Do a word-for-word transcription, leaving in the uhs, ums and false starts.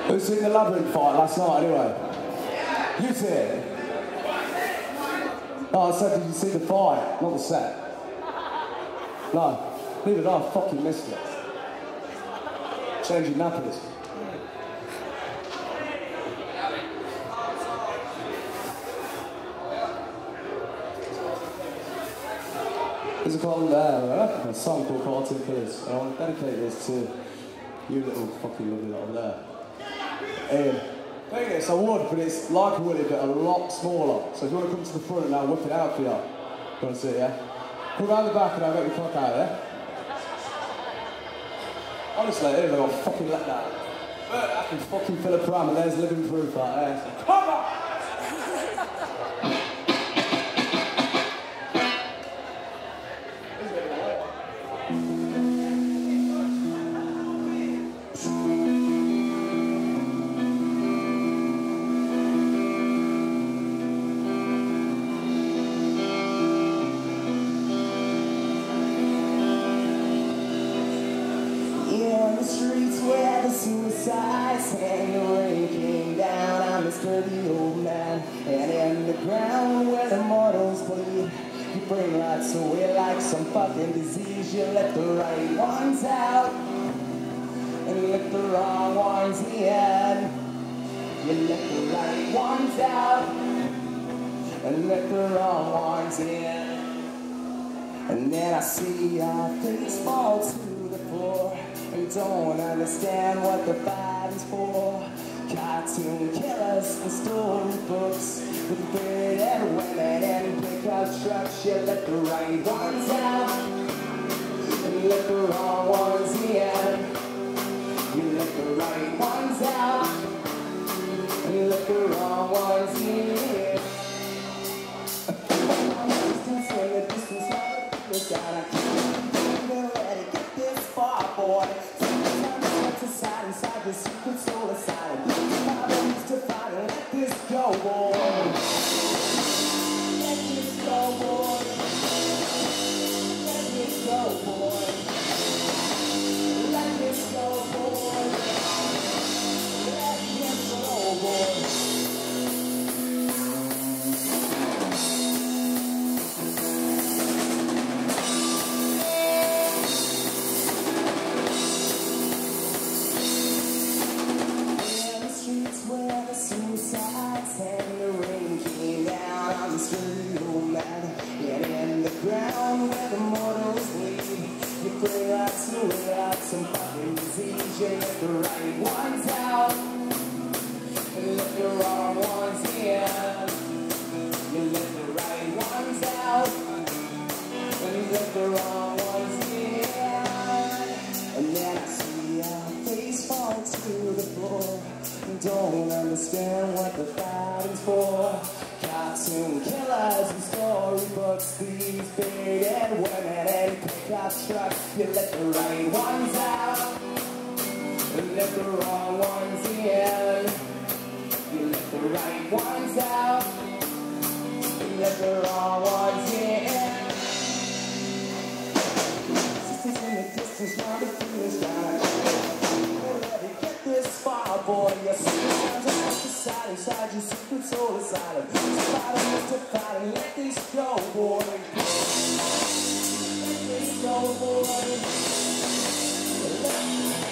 Who's seen the Labyrinth fight last night anyway? You see it? No, I said, did you see the fight? Not the set. No, neither did I. I fucking missed it. Changing nappies. There's a, called, uh, a song called Cartoon Killers, and I want to dedicate this to you little fucking lovely lot over there. And thing is, I would, but it's like a Willy, but a lot smaller. So if you want to come to the front and I'll whip it out for you. You want to see it, yeah? Come around the back and I'll get your fuck out of there. Honestly, I got fucking let down. But I can fucking fill a pram and there's living proof right there. So come on! Suicides and the rain came down. I'm a sturdy old man, and in the ground where the mortals bleed, you bring lights away like some fucking disease. You let the right ones out and let the wrong ones in. You let the right ones out and let the wrong ones in. And then I see your face fall to the floor. And don't understand what the fight is for. Cartoon killers and storybooks with bearded women and pickup trucks. You let the right ones out and let the wrong ones in. You let the right ones out and let the wrong ones in. Distance when the distance is down. I can't even let it get this far, boy. Inside, inside the secret soul asylum. Problems to fight and let this go, boy. Let this go, boy. Let this go, boy. Let this go, boy. Let this go, boy. And the rain came down on the sturdy old man. And in the ground where the mortals bleed, you bring lights away like some fucking disease. You let the right ones out and let the wrong ones in. You let the right ones out and let the wrong ones in. And then I see your face fall to the floor. Don't understand what the fighting's for. Cartoon killers and storybooks, these bearded women and pickup trucks. You let the right ones out and let the wrong ones in. You let the right ones out and let the wrong ones in. Sisters in the distance, now the feeling's down. Boy, your secret sounds are inside, inside your secret soul asylum. Somebody to fight and let this go, boy. Let this go, boy. Let